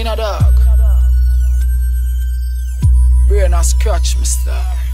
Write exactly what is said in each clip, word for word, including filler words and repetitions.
a dog. Brain a scratch, mister.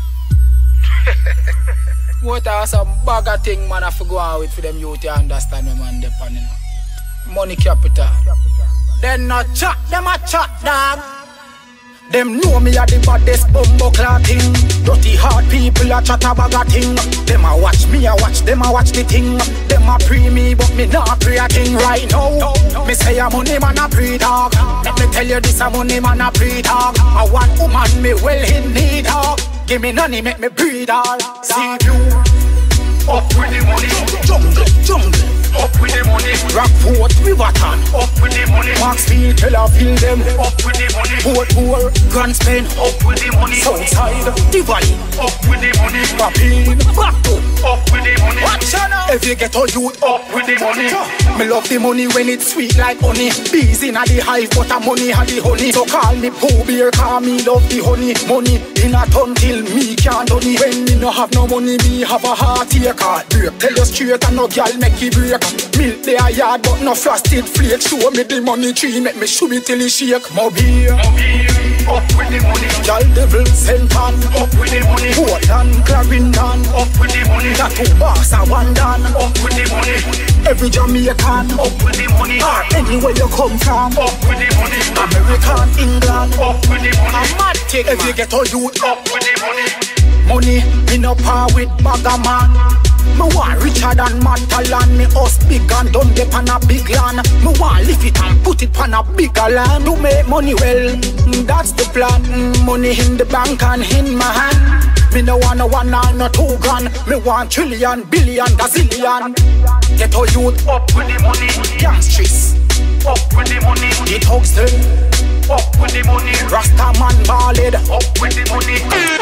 What are some bugger thing man have to go on with for them youth to understand me man depend, you know. Money capital. Them not chat, them a chat dog. Them know me a the baddest bumbo clotting. Dirty hard people a chat a bag a thing. Them a watch me a watch, them a watch the thing. Them a pre me but me not pre a thing right now. Me say a money man a pre dog. Let me tell you this a money man a pre dog. I want woman me well in need dog. Give me money make me breathe all. See you up with the money. Jungle, jungle. Up with the money. Rockport, Riverton. Up with the money. Maxfield, Tel Aviv, them. Up with the money. Port Moore, Grand Spain. Up with the money. Southside, Divine. Up with the money. Papine, Baku. Up with the money. Watch out. If you get all youth up with the money. Me love the money when it's sweet like honey. Bees in a the hive, but a money had the honey. So call me Pooh Bear, call me love the honey. Money in a ton till me can't done it. When me no have no money, me have a heart here. Card break. Tell you straight and no girl make it break. Milk they a yard but no frosted flake. Show me the money tree, make me show it till it shake. Mobile, up with the money. Y'all devil Senton, up with the money. Portland, Clarendon, up with the money. Tattoo Boss a one dan, up with the money. Every Jamaican, up with the money. Or anywhere you come from, up with the money. American, England, up with the money. A mad thing, if you get all youth, up with the money. Money, me no par with bagger man. Me want richer than Matalan. Me house big and done dep on a big land. Me want lift it and put it on a bigger land. To make money well, that's the plan. Money in the bank and in my hand. Me no want no one or no two grand. Me want trillion, billion, gazillion. Get all youth up with the money. Youngsters up with the money. The thugs them up with the money. Rasta man ballad up with the money.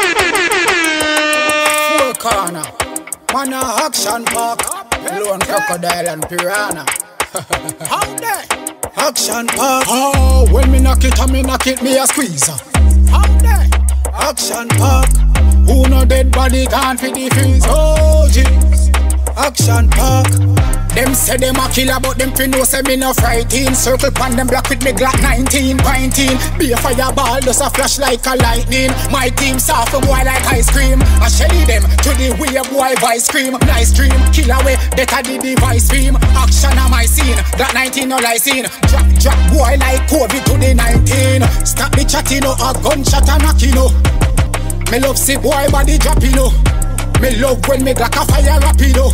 Full corner. Man a action park, lone crocodile and piranha. How there? Action park. Oh, when me knock it, and me knock it, me a squeezer. How there? Action park. Who no dead body can't fit the freeze. Oh jeez. Action park. Them say them a killer, but them fi know say me no frightened. Circle pan them black with me Glock nineteen, nineteen. Be a fireball, just a flash like a lightning. My team soft from boy like ice cream. I shelly them to the way boy vice cream. Nice dream, kill away, better the device stream. Action on my scene, Glock nineteen no licensing. Drop, drop boy like COVID to the nineteen. Stop the chatting, no a gunshot and knocking, no. Me love see boy body dropping, no. Me love when me Glock a fire rapido.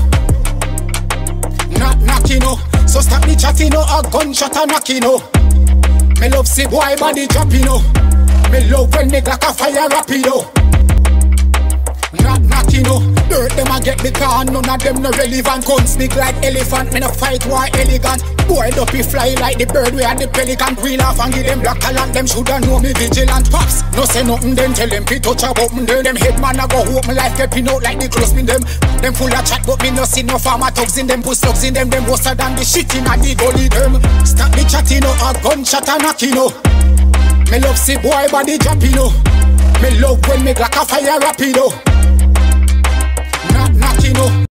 Not knocking, no. So stop the chatting, no. A gunshot a knocking, no. Me love see boy body dropping, no. Me love when me Glock a fire rapido. Not knocking, no. Dirt them a get the car, none of them no relevant. Gun sneak like elephant, me no fight war elegant. Boy dopey fly like the bird we had the pelican. Wheel off and give them black talent, them shoulda know me vigilant. Pops, no say nothing, then tell them fi touch a button. Then them head man a go hope me life keeping out like the close in them. Them full of chat but me no see no farmer thugs in them. Put slugs in them, them worse than the shit in a the gully them. Stop the chatting, no. A gunshot a knocking, no. Me love see boy body dropping, no. Me love when me Glock a fire rapido. Not knocking, no.